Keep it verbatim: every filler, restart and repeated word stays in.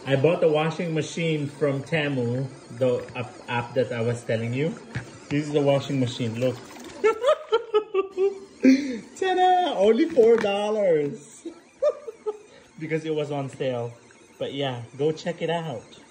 I bought the washing machine from Temu, the app, app that I was telling you. This is the washing machine, look. Ta-da! Only four dollars. Because it was on sale. But yeah, go check it out.